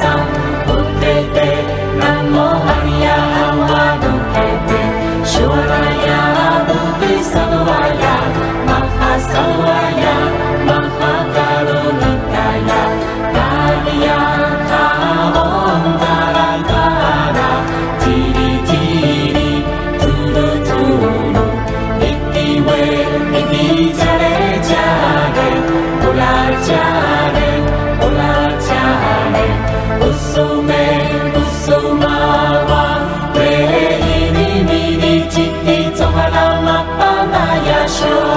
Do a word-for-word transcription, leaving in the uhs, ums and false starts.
항상 웃길 난 뭐하냐 아와 눈길 시원하야 눈빛 사도와야 마하 사도와야 마하 가루니까야 다리야 다온다란 가라 디리 디리 두루 두루 이띠왜 이띠 잘해 잘해 올라 잘해 올라 잘해 웃음에 웃음아와 왜 이리 미리 짓기 정하라 마빠나야 쇼